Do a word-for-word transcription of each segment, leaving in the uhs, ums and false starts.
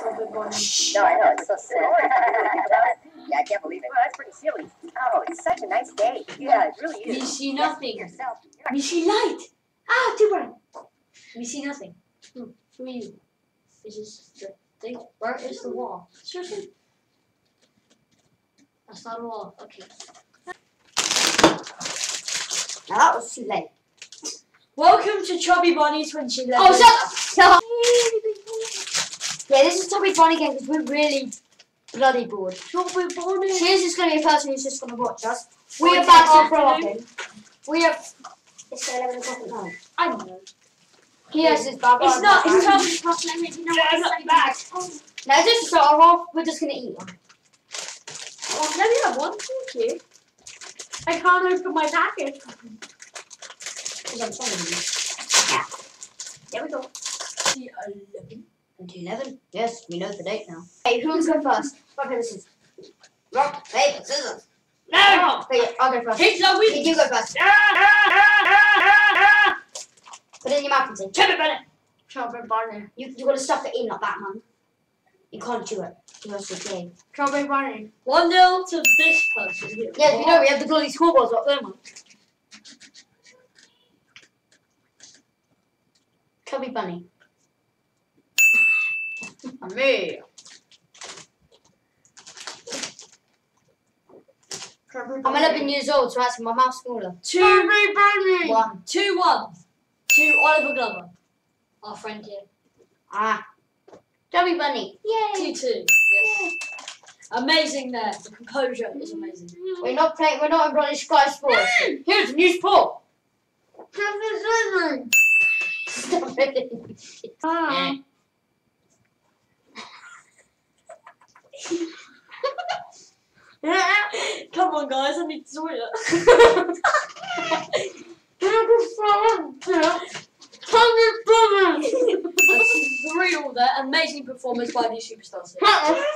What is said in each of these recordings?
No, I know, it's so sad. Yeah, I can't believe it. Well, that's pretty silly. Oh, it's such a nice day. Yeah, it really is. We see nothing. Yourself. We see light. Ah, too bright. We see nothing. Hmm. Who are you? Is this the thing? Where is the wall? Seriously? That's not a wall. Okay. Now that was too late. Welcome to Chubby Bunny's when she left. Oh, shut up! Shut up! Yeah, this is Chubby Bunny game because we're really bloody bored. Chubby Bunny. She's just going to be a person who's just going to watch us. We What are about time to grow up is in. We are. It's eleven o'clock at night. I don't know. He has his baba. It's not. It's not. not. It's not. Let me know what I'm not back. Now, just to start off, we're just going to eat one. Oh, let me have one. Thank you. I can't open my package. Because I'm sorry. Yeah. There we go. eleven. And eleven? Yes, we know the date now. Hey, who's going first? Rock, paper, scissors. Rock, paper, scissors. No! Okay, I'll go first. It's a week. You go first. Put it in your mouth and say, Chubby Bunny. Chubby Bunny. You, you got to stuff it in like that, man. You can't chew it. You have to play. Chubby Bunny. one nil to this person here. Yeah, you know, we have the bloody scoreboards up there, man. Chubby Bunny. And me. I'm eleven years old, so actually my mouth's smaller. Chubby Bunny. One. two one. To Oliver Glover. Our friend here. Ah. Chubby Bunny. Yay. two two. Yes. Amazing there. The composure is amazing. We're not playing, we're not in bloody Sky Sports. Here's a new sport. Stop it. Ah. Come on, guys, I need to toilet. That's three all there. Amazing performance by these superstars here.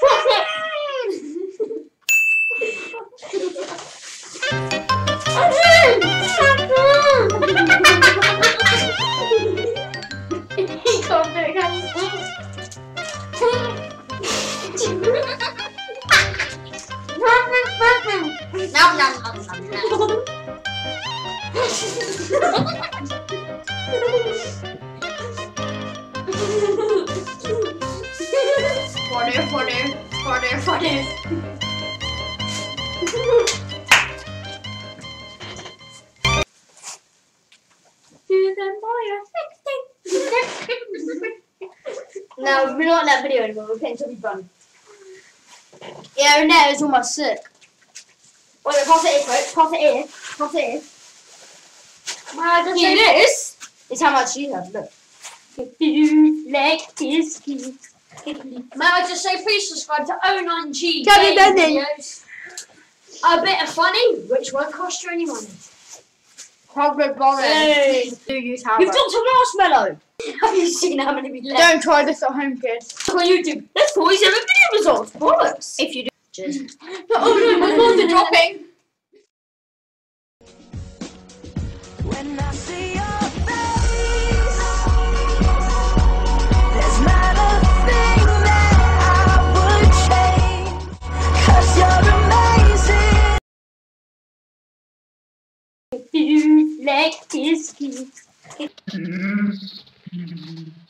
He can't do it. Nom nom nom nom nom. Funny, funny, funny, funny. Do them boy No, we're not in that video anymore. We're playing Chubby Bunny. Yeah, and that is almost sick. Wait, wait, pass it in, quick. Pass it in. Pass it in. Well, just Yeah, say this is how much you have. Look. If you like this, may I just say, please subscribe to oh nine G Chubby Bunny. videos. A bit of funny, which won't cost you any money. Chubby Bunny. Hey. Do use how You've done some marshmallow. Have you seen how many we left? Don't try this at home, kids. Look on YouTube. That's forty-seven video results. Bollocks. If you do. Just. Oh no, my balls are dropping. When I see your face, there's not a thing that I would change, 'cause you're amazing. If you like this,